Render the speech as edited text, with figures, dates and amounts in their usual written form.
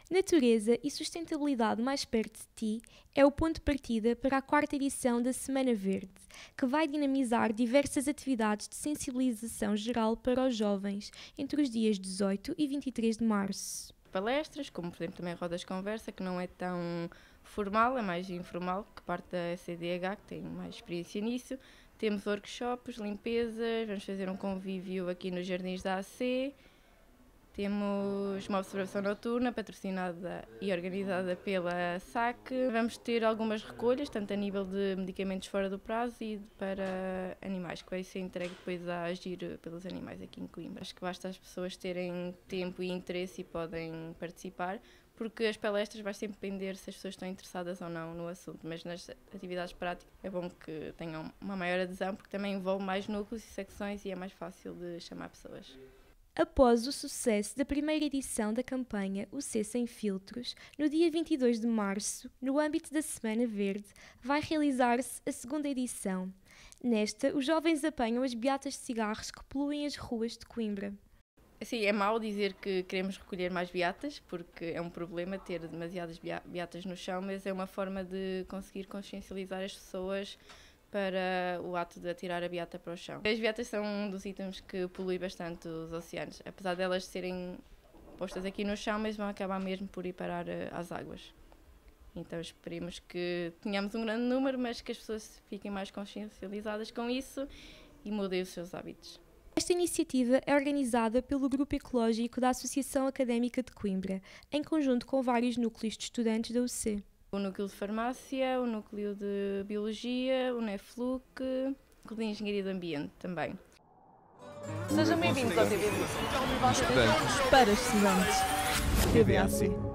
Natureza e sustentabilidade mais perto de ti é o ponto de partida para a quarta edição da Semana Verde, que vai dinamizar diversas atividades de sensibilização geral para os jovens entre os dias 18 e 23 de março. Palestras, como por exemplo também rodas de conversa, que não é tão formal, é mais informal, que parte da CDH, que tem mais experiência nisso. Temos workshops, limpezas, vamos fazer um convívio aqui nos Jardins da AC. Temos uma observação noturna patrocinada e organizada pela SAC. Vamos ter algumas recolhas, tanto a nível de medicamentos fora do prazo e para animais, que vai ser entregue depois a agir pelos animais aqui em Coimbra. Acho que basta as pessoas terem tempo e interesse e podem participar, porque as palestras vai sempre depender se as pessoas estão interessadas ou não no assunto, mas nas atividades práticas é bom que tenham uma maior adesão, porque também envolve mais núcleos e secções e é mais fácil de chamar pessoas. Após o sucesso da primeira edição da campanha O C Sem Filtros, no dia 22 de março, no âmbito da Semana Verde, vai realizar-se a segunda edição. Nesta, os jovens apanham as beatas de cigarros que poluem as ruas de Coimbra. Sim, é mau dizer que queremos recolher mais beatas, porque é um problema ter demasiadas beatas no chão, mas é uma forma de conseguir consciencializar as pessoas para o ato de atirar a beata para o chão. As beatas são um dos itens que polui bastante os oceanos, apesar de elas serem postas aqui no chão, mas vão acabar mesmo por ir parar às águas. Então esperemos que tenhamos um grande número, mas que as pessoas fiquem mais consciencializadas com isso e mudem os seus hábitos. Esta iniciativa é organizada pelo Grupo Ecológico da Associação Académica de Coimbra, em conjunto com vários núcleos de estudantes da UC. O núcleo de farmácia, o núcleo de biologia, o NEFLUC, o de engenharia do ambiente também. Sejam bem-vindos ao TVAC. Estudantes Para estudantes. TVAC.